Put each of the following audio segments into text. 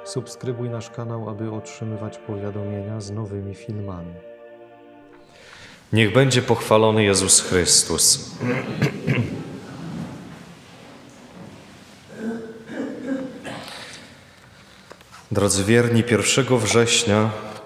Subskrybuj nasz kanał, aby otrzymywać powiadomienia z nowymi filmami. Niech będzie pochwalony Jezus Chrystus. Drodzy wierni, 1 września w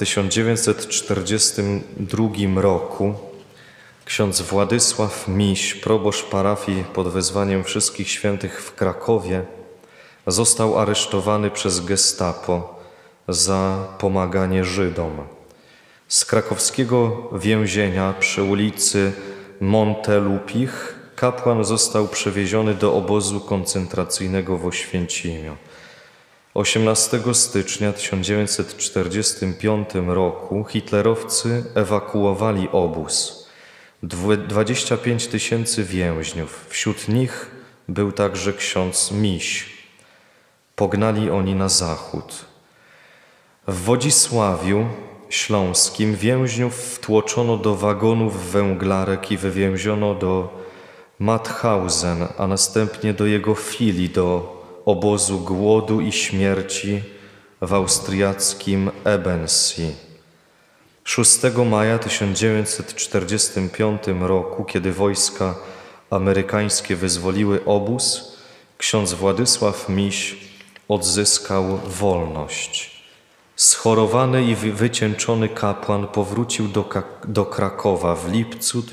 1942 roku ksiądz Władysław Miś, proboszcz parafii pod wezwaniem Wszystkich Świętych w Krakowie, został aresztowany przez gestapo za pomaganie Żydom. Z krakowskiego więzienia przy ulicy Montelupich kapłan został przewieziony do obozu koncentracyjnego w Oświęcimiu. 18 stycznia 1945 roku hitlerowcy ewakuowali obóz. 25 000 więźniów, wśród nich był także ksiądz Miś. Pognali oni na zachód. W Wodzisławiu Śląskim więźniów wtłoczono do wagonów węglarek i wywięziono do Mauthausen, a następnie do jego filii, do obozu głodu i śmierci w austriackim Ebensee. 6 maja 1945 roku, kiedy wojska amerykańskie wyzwoliły obóz, ksiądz Władysław Miś odzyskał wolność. Schorowany i wycieńczony kapłan powrócił do Krakowa w lipcu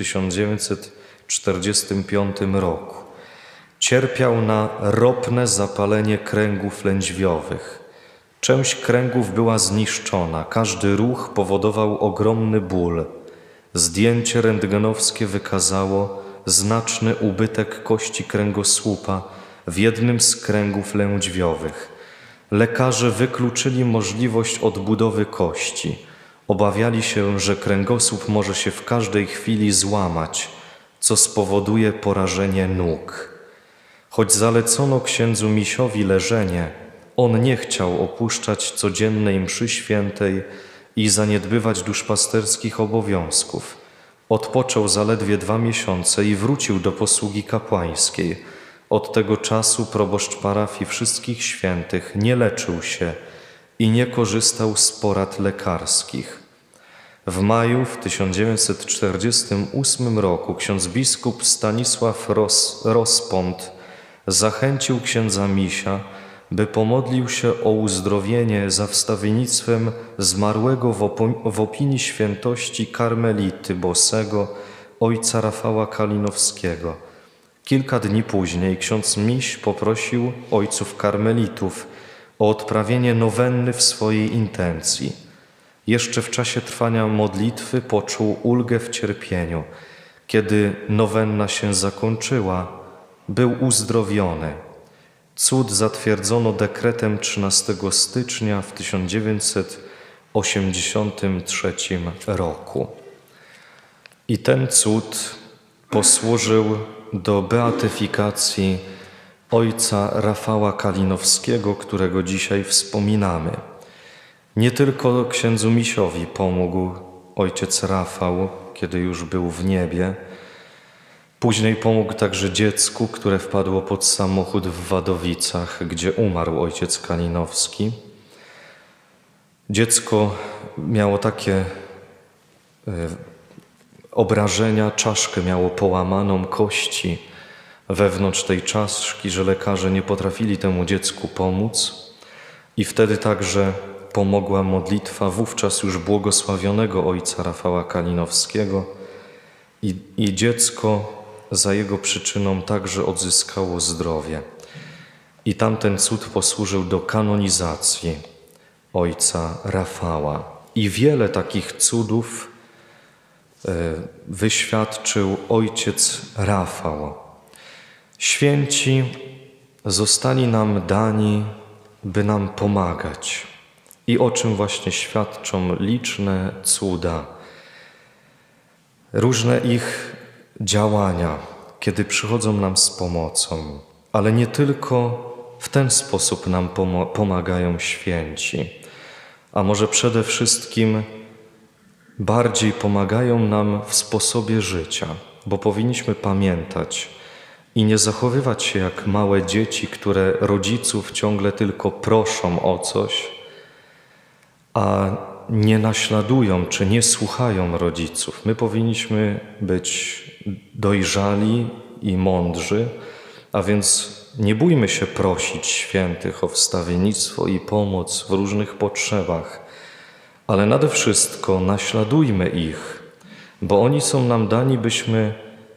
1945 roku. Cierpiał na ropne zapalenie kręgów lędźwiowych. Część kręgów była zniszczona, każdy ruch powodował ogromny ból. Zdjęcie rentgenowskie wykazało znaczny ubytek kości kręgosłupa w jednym z kręgów lędźwiowych. Lekarze wykluczyli możliwość odbudowy kości. Obawiali się, że kręgosłup może się w każdej chwili złamać, co spowoduje porażenie nóg. Choć zalecono księdzu Misiowi leżenie, on nie chciał opuszczać codziennej mszy świętej i zaniedbywać duszpasterskich obowiązków. Odpoczął zaledwie 2 miesiące i wrócił do posługi kapłańskiej. Od tego czasu proboszcz parafii Wszystkich Świętych nie leczył się i nie korzystał z porad lekarskich. W maju w 1948 roku ksiądz biskup Stanisław Rospont zachęcił księdza Misia, by pomodlił się o uzdrowienie za wstawiennictwem zmarłego w opinii świętości karmelity bosego ojca Rafała Kalinowskiego. Kilka dni później ksiądz Miś poprosił ojców karmelitów o odprawienie nowenny w swojej intencji. Jeszcze w czasie trwania modlitwy poczuł ulgę w cierpieniu. Kiedy nowenna się zakończyła, był uzdrowiony. Cud zatwierdzono dekretem 13 stycznia w 1983 roku. I ten cud posłużył do beatyfikacji ojca Rafała Kalinowskiego, którego dzisiaj wspominamy. Nie tylko księdzu Misiowi pomógł ojciec Rafał, kiedy już był w niebie. Później pomógł także dziecku, które wpadło pod samochód w Wadowicach, gdzie umarł ojciec Kalinowski. Dziecko miało takie obrażenia, czaszkę miało połamaną, kości wewnątrz tej czaszki, że lekarze nie potrafili temu dziecku pomóc. I wtedy także pomogła modlitwa wówczas już błogosławionego ojca Rafała Kalinowskiego i dziecko za jego przyczyną także odzyskało zdrowie. I tamten cud posłużył do kanonizacji ojca Rafała. I wiele takich cudów wyświadczył ojciec Rafał. Święci zostali nam dani, by nam pomagać. I o czym właśnie świadczą liczne cuda. Różne ich działania, kiedy przychodzą nam z pomocą, ale nie tylko w ten sposób nam pomagają święci, a może przede wszystkim bardziej pomagają nam w sposobie życia, bo powinniśmy pamiętać i nie zachowywać się jak małe dzieci, które rodziców ciągle tylko proszą o coś, a nie naśladują czy nie słuchają rodziców. My powinniśmy być dojrzali i mądrzy, a więc nie bójmy się prosić świętych o wstawiennictwo i pomoc w różnych potrzebach, ale nade wszystko naśladujmy ich, bo oni są nam dani, byśmy,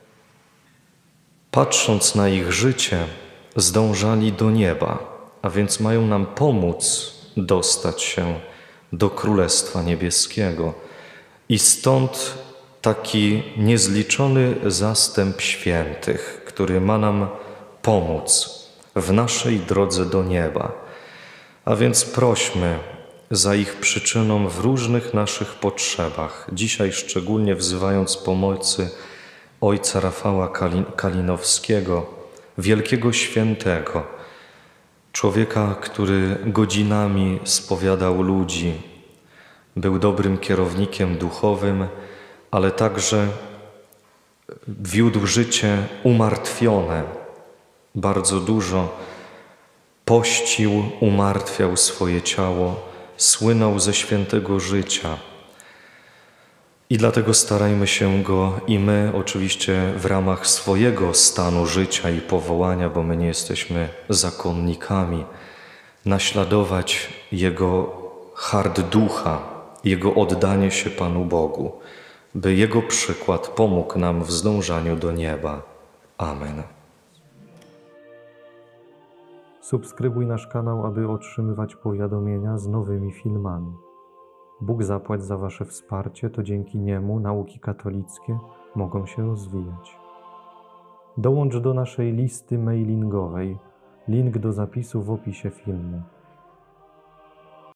patrząc na ich życie, zdążali do nieba, a więc mają nam pomóc dostać się do Królestwa Niebieskiego. I stąd taki niezliczony zastęp świętych, który ma nam pomóc w naszej drodze do nieba. A więc prośmy za ich przyczyną w różnych naszych potrzebach. Dzisiaj szczególnie wzywając pomocy ojca Rafała Kalinowskiego, wielkiego świętego, człowieka, który godzinami spowiadał ludzi, był dobrym kierownikiem duchowym, ale także wiódł życie umartwione. Bardzo dużo pościł, umartwiał swoje ciało, słynął ze świętego życia. I dlatego starajmy się go i my, oczywiście w ramach swojego stanu życia i powołania, bo my nie jesteśmy zakonnikami, naśladować jego hart ducha, jego oddanie się Panu Bogu, by jego przykład pomógł nam w zdążaniu do nieba. Amen. Subskrybuj nasz kanał, aby otrzymywać powiadomienia z nowymi filmami. Bóg zapłać za Wasze wsparcie, to dzięki niemu nauki katolickie mogą się rozwijać. Dołącz do naszej listy mailingowej. Link do zapisu w opisie filmu.